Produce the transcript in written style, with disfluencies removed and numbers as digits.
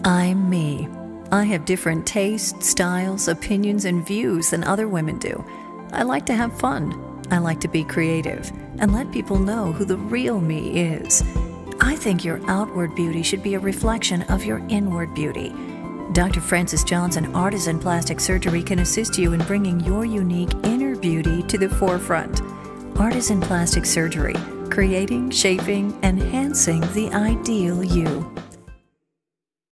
I'm me. I have different tastes, styles, opinions, and views than other women do. I like to have fun. I like to be creative and let people know who the real me is. I think your outward beauty should be a reflection of your inward beauty. Dr. Francis Johnson Artisan Plastic Surgery can assist you in bringing your unique inner beauty to the forefront. Artisan Plastic Surgery, creating, shaping, enhancing the ideal you.